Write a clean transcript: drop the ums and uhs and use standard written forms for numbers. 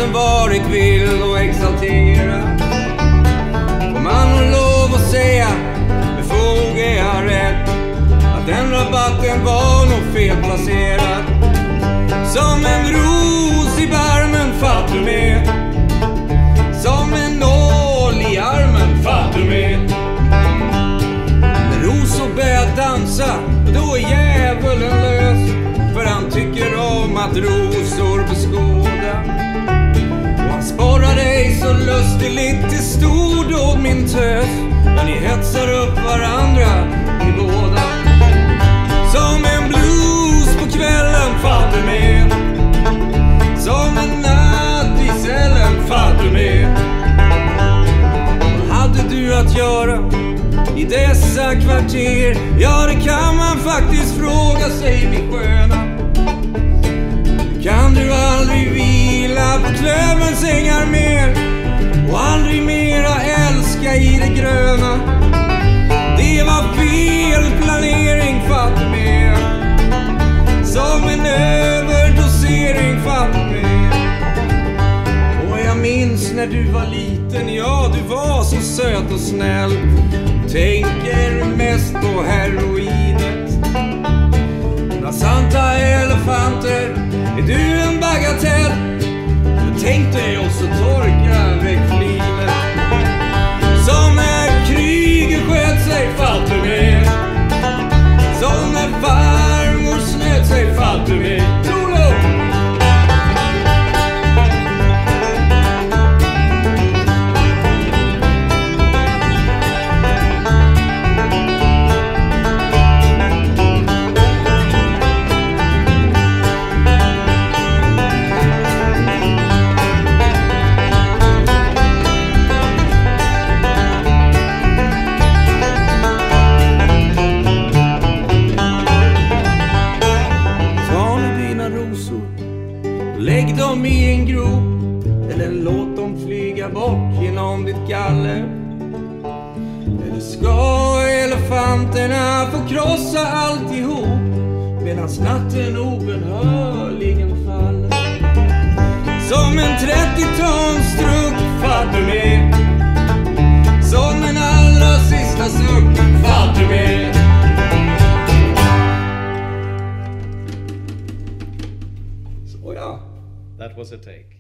man varit vild och exalterad. Får man har lov att säga, med fog är jag rädd, att den rabatten var nog felplacerad. Som en ros i barmen, fattar du med? Som en nål i armen, fattar du med? När Roso börjar dansa, då är djävulen lös. För han tycker om att rosor beskåda. Och han sporrar dig så lustigt till stordåd, min tös. När ni hetsar upp varandra, ni båda. Som en blues på kvällen, fattar du med? Som en natt i cellen, fattar du med? Vad hade du att göra i dessa kvarter? Ja, det kan man faktiskt fråga sig, min sköna. Kan du aldrig vila på klövens ängar mer och aldrig mera älska i det gröna? Det var fel planering, fattar du med? Som en överdosering, fattar du med? Och jag minns när du var liten, ja du var så söt och snäll. Tänker mest på heroinet. När Santa elefanter är du en bagatell. Men tänk dig också torka väck flinet. Som när kriget sköt sig, fattar du med? Som när farmor snöt sig, fattar du med? Lägg dem i en grop eller låt dem flyga bort genom ditt galler. Eller ska elefanterna få krossa alltihop medans natten obönhörligen faller. Som en 30-tons truck, fattar du med? Som en allra sista suck, fattar du med? Så ja. That was a take.